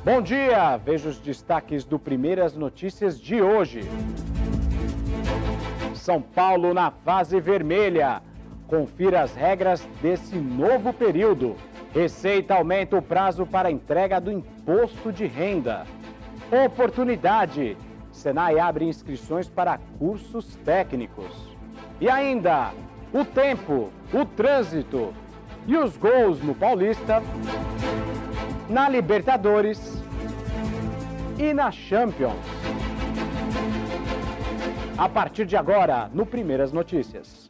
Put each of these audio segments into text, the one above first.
Bom dia, veja os destaques do Primeiras Notícias de hoje. São Paulo na fase vermelha. Confira as regras desse novo período. Receita aumenta o prazo para entrega do imposto de renda. Oportunidade. Senai abre inscrições para cursos técnicos. E ainda, o tempo, o trânsito e os gols no Paulista, na Libertadores e na Champions. A partir de agora, no Primeiras Notícias.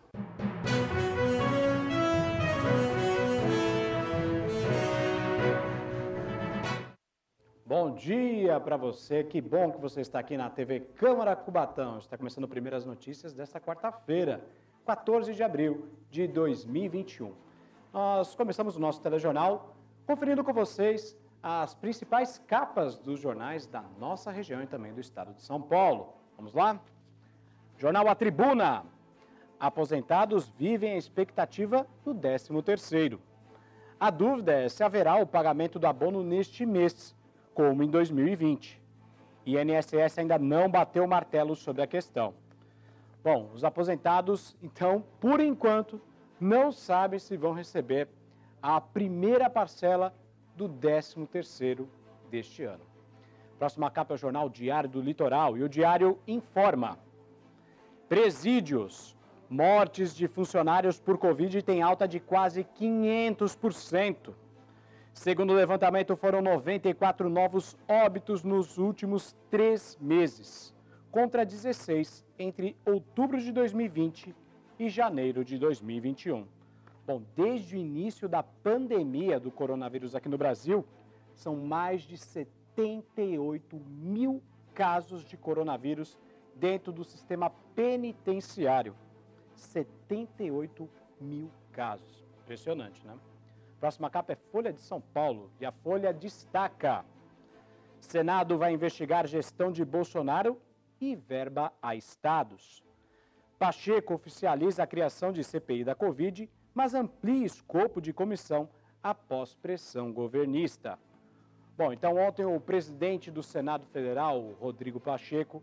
Bom dia para você, que bom que você está aqui na TV Câmara Cubatão. Está começando Primeiras Notícias desta quarta-feira, 14 de abril de 2021. Nós começamos o nosso telejornal conferindo com vocês as principais capas dos jornais da nossa região e também do estado de São Paulo. Vamos lá? Jornal A Tribuna. Aposentados vivem a expectativa do 13º. A dúvida é se haverá o pagamento do abono neste mês, como em 2020. INSS ainda não bateu o martelo sobre a questão. Bom, os aposentados, então, por enquanto, não sabem se vão receber a primeira parcela do 13º deste ano. Próxima capa é o jornal Diário do Litoral e o Diário informa. Presídios. Mortes de funcionários por Covid têm alta de quase 500%. Segundo o levantamento, foram 94 novos óbitos nos últimos 3 meses, contra 16 entre outubro de 2020 e janeiro de 2021. Bom, desde o início da pandemia do coronavírus aqui no Brasil, são mais de 78 mil casos de coronavírus dentro do sistema penitenciário. 78 mil casos. Impressionante, né? Próxima capa é Folha de São Paulo e a Folha destaca: Senado vai investigar gestão de Bolsonaro e verba a estados. Pacheco oficializa a criação de CPI da Covid, mas amplia escopo de comissão após pressão governista. Bom, então ontem o presidente do Senado Federal, Rodrigo Pacheco,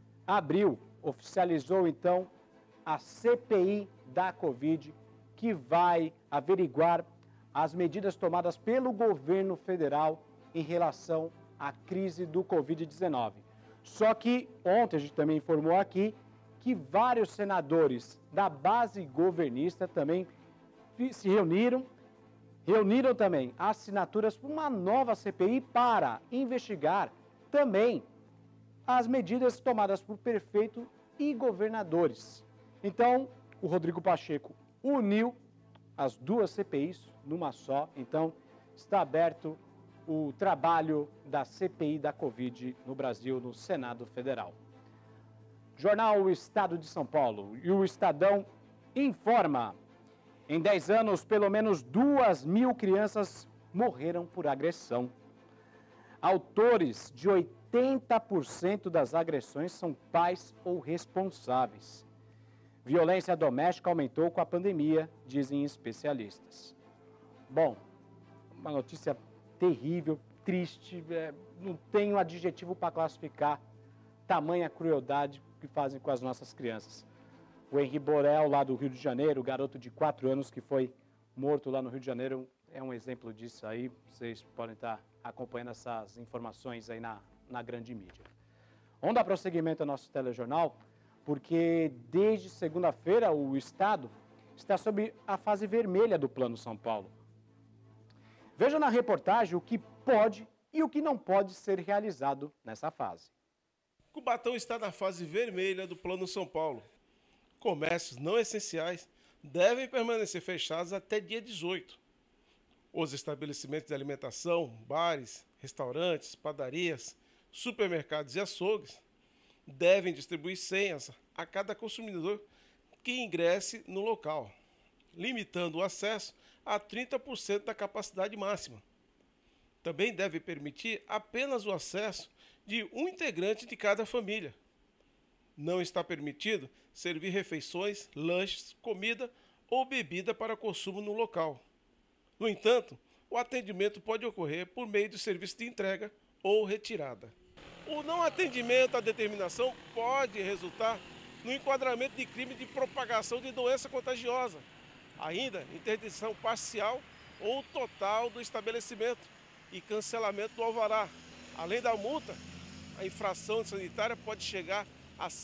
oficializou então a CPI da Covid, que vai averiguar as medidas tomadas pelo governo federal em relação à crise do Covid-19. Só que ontem a gente também informou aqui que vários senadores da base governista também se reuniram também assinaturas para uma nova CPI para investigar também as medidas tomadas por prefeito e governadores. Então, o Rodrigo Pacheco uniu as duas CPIs numa só. Então, está aberto o trabalho da CPI da Covid no Brasil, no Senado Federal. Jornal O Estado de São Paulo e o Estadão informa: em 10 anos, pelo menos 2.000 crianças morreram por agressão. Autores de 80% das agressões são pais ou responsáveis. Violência doméstica aumentou com a pandemia, dizem especialistas. Bom, uma notícia terrível, triste, não tenho adjetivo para classificar tamanha crueldade que fazem com as nossas crianças. O Henri Borel, lá do Rio de Janeiro, o garoto de 4 anos que foi morto lá no Rio de Janeiro, é um exemplo disso aí. Vocês podem estar acompanhando essas informações aí na grande mídia. Vamos dar prosseguimento ao nosso telejornal, porque desde segunda-feira o Estado está sob a fase vermelha do Plano São Paulo. Veja na reportagem o que pode e o que não pode ser realizado nessa fase. Cubatão está na fase vermelha do Plano São Paulo. Comércios não essenciais devem permanecer fechados até dia 18. Os estabelecimentos de alimentação, bares, restaurantes, padarias, supermercados e açougues devem distribuir senhas a cada consumidor que ingresse no local, limitando o acesso a 30% da capacidade máxima. Também deve permitir apenas o acesso de um integrante de cada família. Não está permitido servir refeições, lanches, comida ou bebida para consumo no local. No entanto, o atendimento pode ocorrer por meio do serviço de entrega ou retirada. O não atendimento à determinação pode resultar no enquadramento de crime de propagação de doença contagiosa, ainda interdição parcial ou total do estabelecimento e cancelamento do alvará. Além da multa, a infração sanitária pode chegar a R$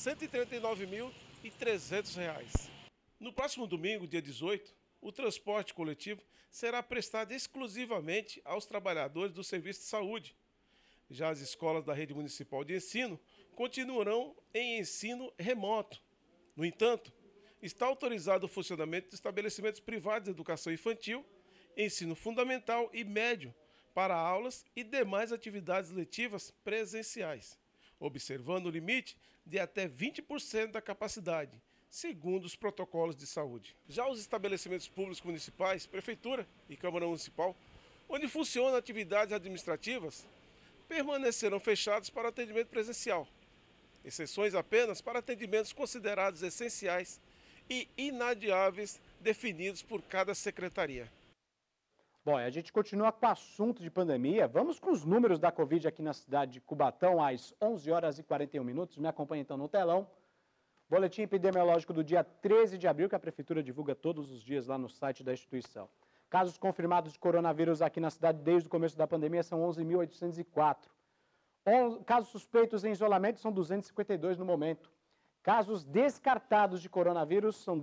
139.300. No próximo domingo, dia 18, o transporte coletivo será prestado exclusivamente aos trabalhadores do serviço de saúde. Já as escolas da rede municipal de ensino continuarão em ensino remoto. No entanto, está autorizado o funcionamento de estabelecimentos privados de educação infantil, ensino fundamental e médio, para aulas e demais atividades letivas presenciais, observando o limite de até 20% da capacidade, segundo os protocolos de saúde. Já os estabelecimentos públicos municipais, Prefeitura e Câmara Municipal, onde funcionam atividades administrativas, permanecerão fechados para atendimento presencial. Exceções apenas para atendimentos considerados essenciais e inadiáveis definidos por cada secretaria. Bom, a gente continua com o assunto de pandemia. Vamos com os números da Covid aqui na cidade de Cubatão, às 11 horas e 41 minutos. Me acompanha então no telão. Boletim epidemiológico do dia 13 de abril, que a Prefeitura divulga todos os dias lá no site da instituição. Casos confirmados de coronavírus aqui na cidade desde o começo da pandemia são 11.804. Casos suspeitos em isolamento são 252 no momento. Casos descartados de coronavírus são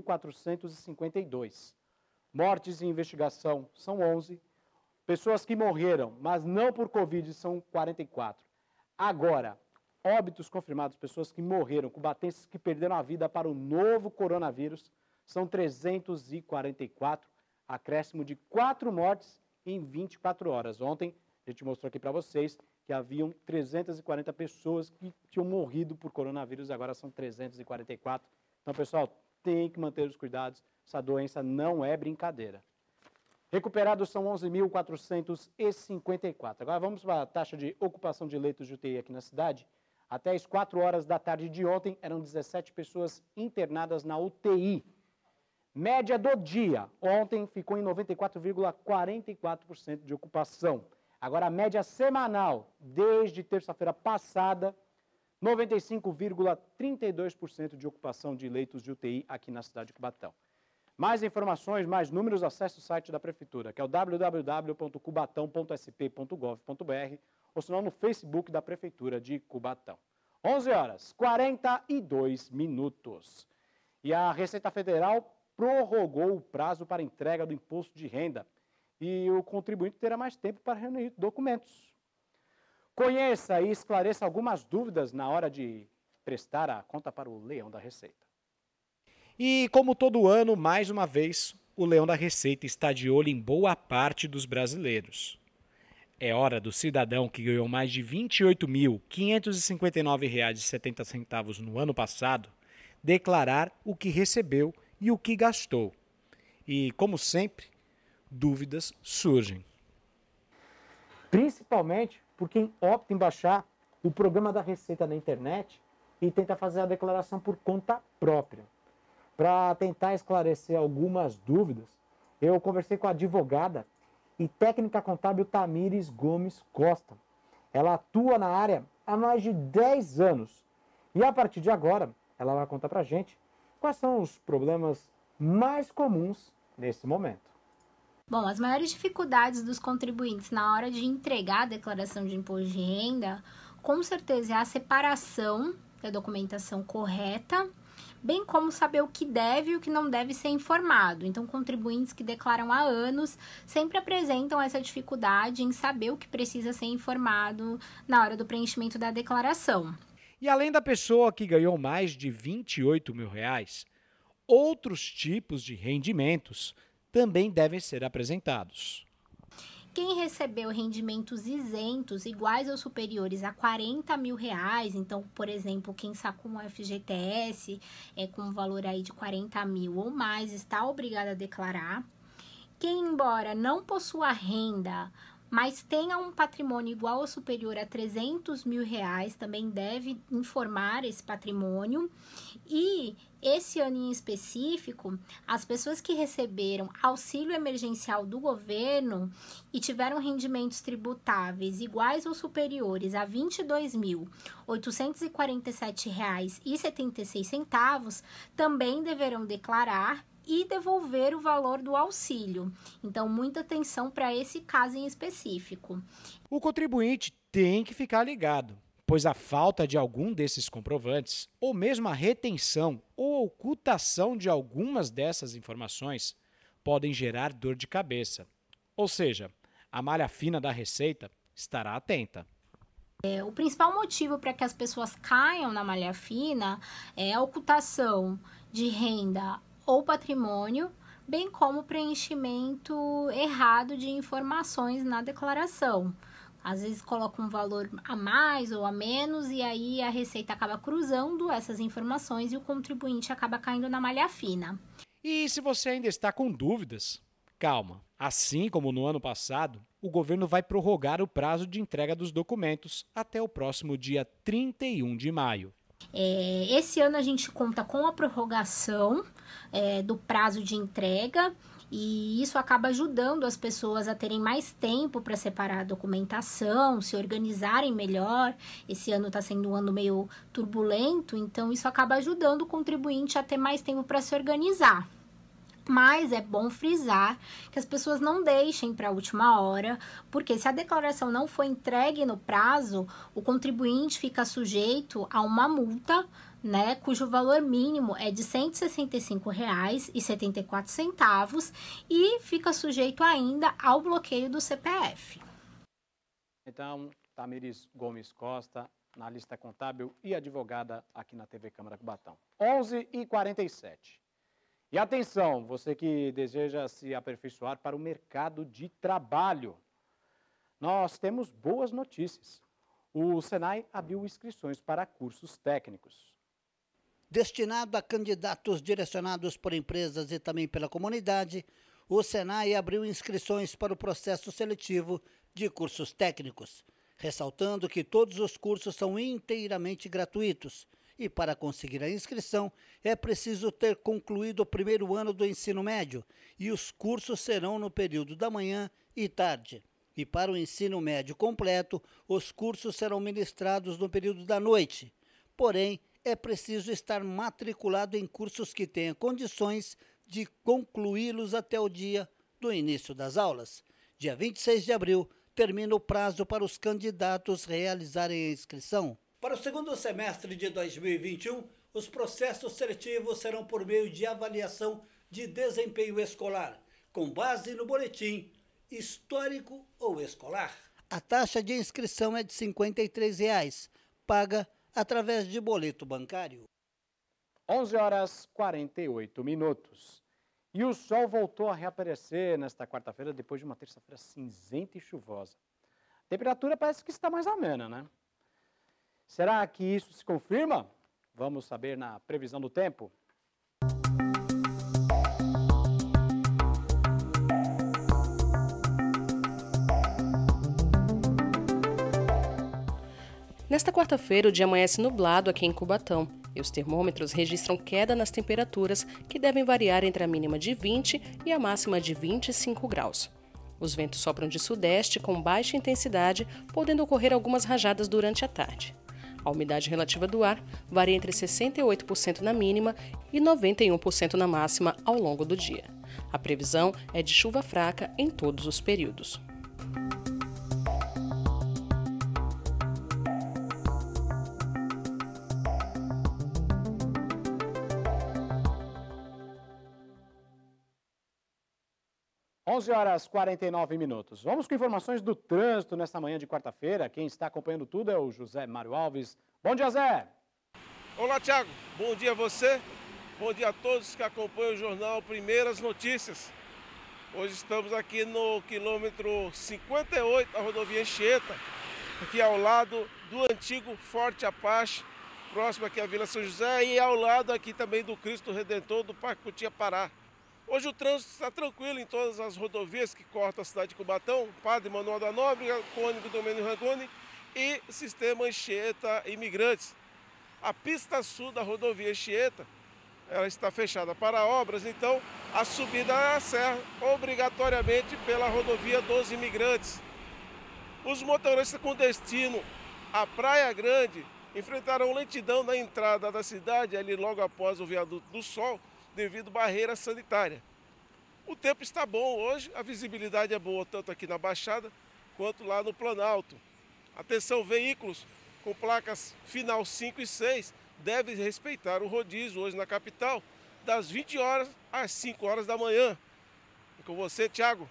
12.452. Mortes em investigação são 11. Pessoas que morreram, mas não por Covid, são 44. Agora, óbitos confirmados, pessoas que morreram, cubatenses que perderam a vida para o novo coronavírus, são 344, acréscimo de 4 mortes em 24 horas. Ontem, a gente mostrou aqui para vocês que haviam 340 pessoas que tinham morrido por coronavírus, agora são 344. Então, pessoal, tem que manter os cuidados. Essa doença não é brincadeira. Recuperados são 11.454. Agora vamos para a taxa de ocupação de leitos de UTI aqui na cidade. Até as 4 horas da tarde de ontem, eram 17 pessoas internadas na UTI. Média do dia, ontem ficou em 94,44% de ocupação. Agora a média semanal, desde terça-feira passada, 95,32% de ocupação de leitos de UTI aqui na cidade de Cubatão. Mais informações, mais números, acesse o site da Prefeitura, que é o www.cubatão.sp.gov.br, ou senão no Facebook da Prefeitura de Cubatão. 11 horas, 42 minutos. E a Receita Federal prorrogou o prazo para entrega do imposto de renda. E o contribuinte terá mais tempo para reunir documentos. Conheça e esclareça algumas dúvidas na hora de prestar a conta para o Leão da Receita. E como todo ano, mais uma vez, o Leão da Receita está de olho em boa parte dos brasileiros. É hora do cidadão que ganhou mais de R$ 28.559,70 no ano passado declarar o que recebeu e o que gastou. E, como sempre, dúvidas surgem. Principalmente por quem opta em baixar o programa da Receita na internet e tenta fazer a declaração por conta própria. Para tentar esclarecer algumas dúvidas, eu conversei com a advogada e técnica contábil Tamires Gomes Costa. Ela atua na área há mais de 10 anos e a partir de agora ela vai contar para a gente quais são os problemas mais comuns nesse momento. Bom, as maiores dificuldades dos contribuintes na hora de entregar a declaração de imposto de renda, com certeza é a separação da documentação correta, bem como saber o que deve e o que não deve ser informado. Então, contribuintes que declaram há anos sempre apresentam essa dificuldade em saber o que precisa ser informado na hora do preenchimento da declaração. E além da pessoa que ganhou mais de R$ 28 mil, outros tipos de rendimentos também devem ser apresentados. Quem recebeu rendimentos isentos iguais ou superiores a R$ 40 mil, então, por exemplo, quem sacou um FGTS com um valor aí de 40 mil ou mais, está obrigado a declarar. Quem, embora não possua renda, mas tenha um patrimônio igual ou superior a 300 mil reais, também deve informar esse patrimônio. E esse ano em específico, as pessoas que receberam auxílio emergencial do governo e tiveram rendimentos tributáveis iguais ou superiores a R$ 22.847,76 também deverão declarar e devolver o valor do auxílio. Então, muita atenção para esse caso em específico. O contribuinte tem que ficar ligado, pois a falta de algum desses comprovantes, ou mesmo a retenção ou ocultação de algumas dessas informações, podem gerar dor de cabeça. Ou seja, a malha fina da Receita estará atenta. O principal motivo para que as pessoas caiam na malha fina é a ocultação de renda ou patrimônio, bem como o preenchimento errado de informações na declaração. Às vezes coloca um valor a mais ou a menos e aí a Receita acaba cruzando essas informações e o contribuinte acaba caindo na malha fina. E se você ainda está com dúvidas, calma. Assim como no ano passado, o governo vai prorrogar o prazo de entrega dos documentos até o próximo dia 31 de maio. Esse ano a gente conta com a prorrogação do prazo de entrega e isso acaba ajudando as pessoas a terem mais tempo para separar a documentação, se organizarem melhor. Esse ano está sendo um ano meio turbulento, então isso acaba ajudando o contribuinte a ter mais tempo para se organizar. Mas é bom frisar que as pessoas não deixem para a última hora, porque se a declaração não for entregue no prazo, o contribuinte fica sujeito a uma multa, né, cujo valor mínimo é de R$ 165,74 e fica sujeito ainda ao bloqueio do CPF. Então, Tamires Gomes Costa, analista contábil e advogada aqui na TV Câmara Cubatão. 11h47. E atenção, você que deseja se aperfeiçoar para o mercado de trabalho. Nós temos boas notícias. O Senai abriu inscrições para cursos técnicos. Destinado a candidatos direcionados por empresas e também pela comunidade, o Senai abriu inscrições para o processo seletivo de cursos técnicos, ressaltando que todos os cursos são inteiramente gratuitos. E para conseguir a inscrição, é preciso ter concluído o primeiro ano do ensino médio e os cursos serão no período da manhã e tarde. E para o ensino médio completo, os cursos serão ministrados no período da noite. Porém, é preciso estar matriculado em cursos que tenham condições de concluí-los até o dia do início das aulas. Dia 26 de abril, termina o prazo para os candidatos realizarem a inscrição. Para o segundo semestre de 2021, os processos seletivos serão por meio de avaliação de desempenho escolar, com base no boletim histórico ou escolar. A taxa de inscrição é de R$ 53, paga através de boleto bancário. 11h48. E o sol voltou a reaparecer nesta quarta-feira, depois de uma terça-feira cinzenta e chuvosa. A temperatura parece que está mais amena, né? Será que isso se confirma? Vamos saber na previsão do tempo. Nesta quarta-feira, o dia amanhece nublado aqui em Cubatão e os termômetros registram queda nas temperaturas que devem variar entre a mínima de 20 e a máxima de 25 graus. Os ventos sopram de sudeste com baixa intensidade, podendo ocorrer algumas rajadas durante a tarde. A umidade relativa do ar varia entre 68% na mínima e 91% na máxima ao longo do dia. A previsão é de chuva fraca em todos os períodos. Onze horas 49 minutos. Vamos com informações do trânsito nesta manhã de quarta-feira. Quem está acompanhando tudo é o José Mário Alves. Bom dia, Zé! Olá, Thiago. Bom dia a você. Bom dia a todos que acompanham o jornal Primeiras Notícias. Hoje estamos aqui no quilômetro 58 da rodovia Anchieta, aqui ao lado do antigo Forte Apache, próximo aqui à Vila São José e ao lado aqui também do Cristo Redentor do Parque Cotia Pará. Hoje o trânsito está tranquilo em todas as rodovias que cortam a cidade de Cubatão, Padre Manuel da Nóbrega, Cônigo Domênio Rangoni e Sistema Anchieta Imigrantes. A pista sul da rodovia Anchieta, ela está fechada para obras, então a subida à serra obrigatoriamente pela rodovia dos Imigrantes. Os motoristas com destino à Praia Grande enfrentaram lentidão na entrada da cidade, ali logo após o Viaduto do Sol, devido à barreira sanitária. O tempo está bom hoje, a visibilidade é boa tanto aqui na Baixada quanto lá no Planalto. Atenção, veículos com placas final 5 e 6 devem respeitar o rodízio hoje na capital, das 20 horas às 5 horas da manhã. É com você, Thiago.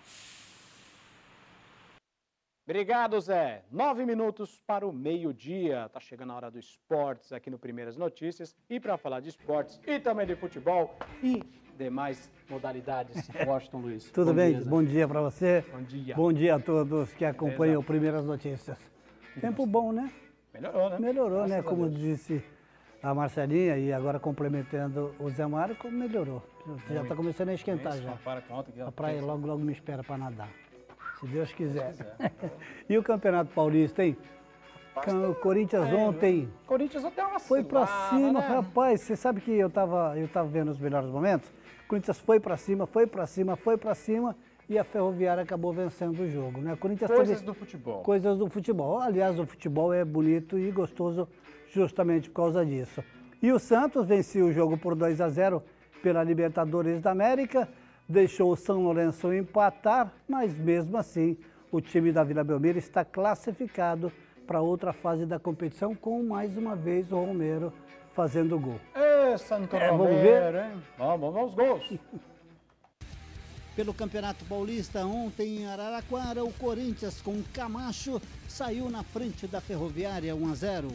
Obrigado, Zé. 9 minutos para o meio-dia. Tá chegando a hora do esportes aqui no Primeiras Notícias. E para falar de esportes e também de futebol e demais modalidades, Washington Luiz. Tudo Bom bem? dia, Zé. Bom dia para você. Bom dia. Bom dia a todos que acompanham o Primeiras Notícias. Tempo bom, né? Melhorou, né? Melhorou, Graças né? a Como Deus. disse a Marcelinha e agora complementando o Zé Mário, como melhorou. Já está começando a esquentar já. Para com alta aqui, ó. A praia logo me espera para nadar. Se Deus quiser. E o Campeonato Paulista, hein? O Corinthians ontem Corinthians até uma foi para cima, né? rapaz. Você sabe que eu tava vendo os melhores momentos? O Corinthians foi para cima, foi para cima, foi para cima e a Ferroviária acabou vencendo o jogo, né? O Corinthians Coisas teve do futebol. coisas do futebol. Aliás, o futebol é bonito e gostoso justamente por causa disso. E o Santos venceu o jogo por 2-0 pela Libertadores da América, deixou o São Lourenço empatar, mas mesmo assim o time da Vila Belmiro está classificado para outra fase da competição com mais uma vez o Romero fazendo gol. Ê, Santo vamos Romero, hein? Vamos aos gols. Pelo Campeonato Paulista, ontem em Araraquara, o Corinthians com Camacho saiu na frente da Ferroviária 1-0.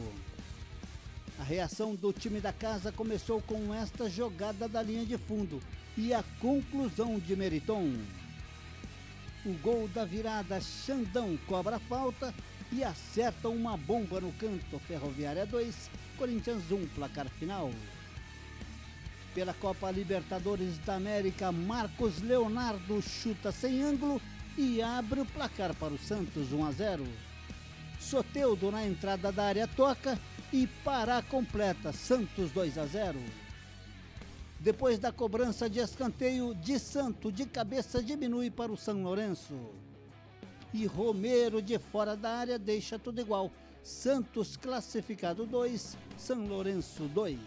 A reação do time da casa começou com esta jogada da linha de fundo e a conclusão de Meriton. O gol da virada, Xandão cobra a falta e acerta uma bomba no canto. Ferroviária 2, Corinthians 1, placar final. Pela Copa Libertadores da América, Marcos Leonardo chuta sem ângulo e abre o placar para o Santos 1-0. Soteldo na entrada da área toca e Pará completa, Santos 2-0. Depois da cobrança de escanteio, de Santo de cabeça diminui para o São Lourenço. E Romero de fora da área deixa tudo igual. Santos classificado 2, São Lourenço 2.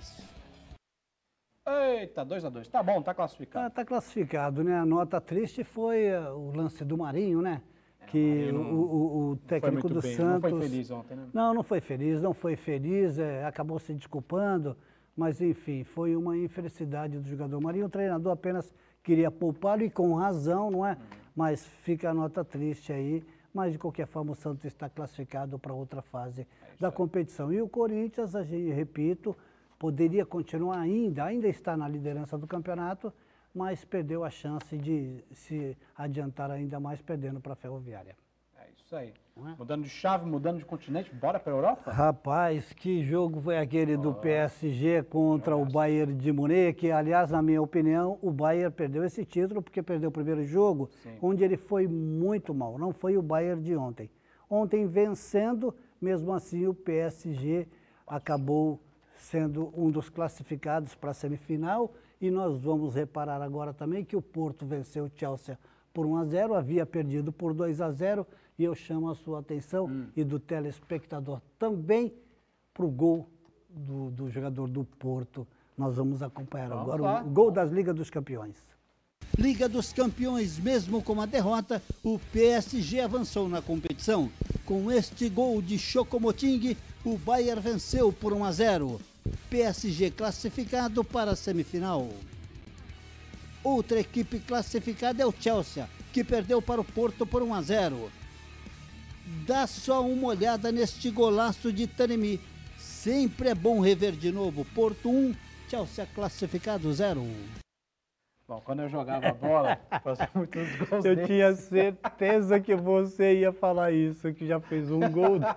Eita, 2-2. Tá bom, tá classificado. Tá classificado, né? A nota triste foi o lance do Marinho, né? Que o técnico do Santos... Não foi feliz ontem, né? Não foi feliz, acabou se desculpando, mas enfim, foi uma infelicidade do jogador Marinho. O treinador apenas queria poupá-lo e com razão, não é? Mas fica a nota triste aí, mas de qualquer forma o Santos está classificado para outra fase da competição. E o Corinthians, repito, poderia continuar ainda está na liderança do campeonato, mas perdeu a chance de se adiantar ainda mais, perdendo para a Ferroviária. É isso aí. Mudando de chave, mudando de continente, bora para a Europa? Rapaz, que jogo foi aquele do PSG contra o Bayern de Munique? Aliás, na minha opinião, o Bayern perdeu esse título porque perdeu o primeiro jogo, onde ele foi muito mal. Não foi o Bayern de ontem. Ontem, vencendo, mesmo assim, o PSG acabou sendo um dos classificados para a semifinal. E nós vamos reparar agora também que o Porto venceu o Chelsea por 1-0, havia perdido por 2-0, e eu chamo a sua atenção e do telespectador também para o gol do jogador do Porto. Nós vamos acompanhar agora o gol das Ligas dos Campeões. Liga dos Campeões, mesmo com a derrota, o PSG avançou na competição. Com este gol de Choupo-Moting, o Bayern venceu por 1-0. PSG classificado para a semifinal. Outra equipe classificada é o Chelsea, que perdeu para o Porto por 1-0. Dá só uma olhada neste golaço de Taremi. Sempre é bom rever de novo. Porto 1, Chelsea classificado 0. Bom, quando eu jogava bola, fazia muitos gols Eu desses. tinha certeza que você ia falar isso, que já fez um gol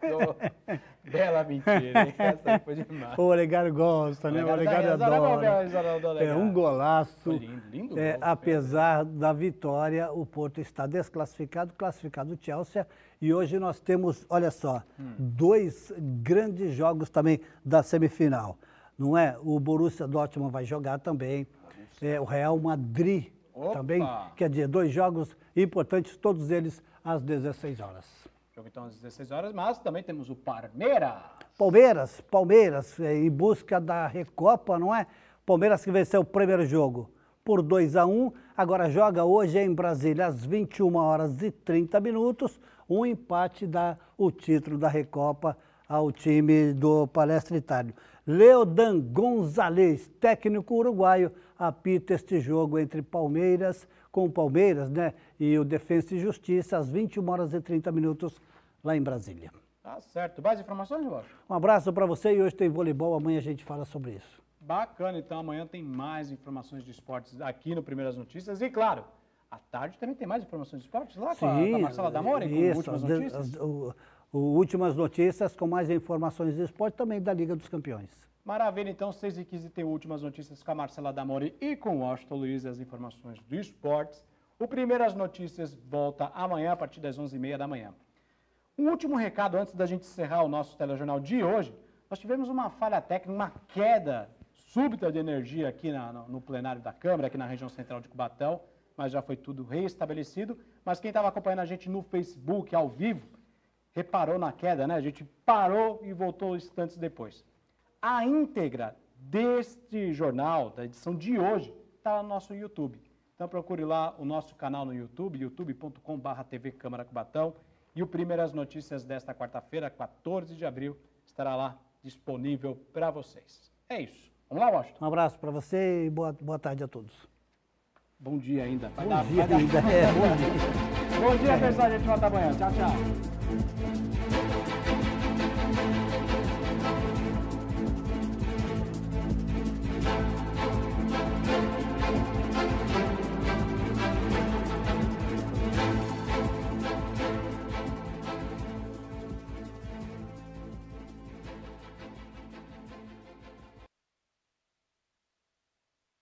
gostou. Bela mentira, hein? Essa aí foi demais. O Olegário gosta, né? O Olegário adora. É um golaço. Foi lindo, lindo É, gol, apesar da vitória, o Porto está desclassificado, classificado o Chelsea. E hoje nós temos, olha só, 2 grandes jogos também da semifinal. Não é? O Borussia Dortmund vai jogar também. O Real Madrid também. Quer dizer, 2 jogos importantes, todos eles às 16 horas. Jogo então às 16 horas, mas também temos o Palmeiras. Palmeiras, em busca da Recopa, não é? Palmeiras que venceu o primeiro jogo por 2-1, agora joga hoje em Brasília às 21h30, um empate dá o título da Recopa ao time do Palestra Itália. Leodan Gonzalez, técnico uruguaio, apita este jogo entre Palmeiras, com o Palmeiras, né, e o Defensa e Justiça às 21h30 lá em Brasília. Tá certo. Mais informações, Jorge? Um abraço para você e hoje tem voleibol, amanhã a gente fala sobre isso. Bacana, então amanhã tem mais informações de esportes aqui no Primeiras Notícias e, claro, à tarde também tem mais informações de esportes lá com a Marcela Damore, com últimas notícias? Últimas notícias com mais informações de esporte também da Liga dos Campeões. Maravilha, então 6h15 tem últimas notícias com a Marcela Damore e com o Washington Luiz, as informações do esportes. O Primeiras Notícias volta amanhã a partir das 11h30 da manhã. Um último recado antes da gente encerrar o nosso telejornal de hoje. Nós tivemos uma falha técnica, uma queda súbita de energia aqui no plenário da Câmara, aqui na região central de Cubatão, mas já foi tudo restabelecido. Mas quem estava acompanhando a gente no Facebook, ao vivo, reparou na queda, né? A gente parou e voltou instantes depois. A íntegra deste jornal, da edição de hoje, está lá no nosso YouTube. Então procure lá o nosso canal no YouTube, youtube.com/TV Câmara Cubatão. E o Primeiras Notícias desta quarta-feira, 14 de abril, estará lá disponível para vocês. É isso. Vamos lá, Washington. Um abraço para você e boa tarde a todos. Bom dia ainda. Bom dia ainda. Bom dia, pessoal. A gente volta amanhã. Tchau, tchau.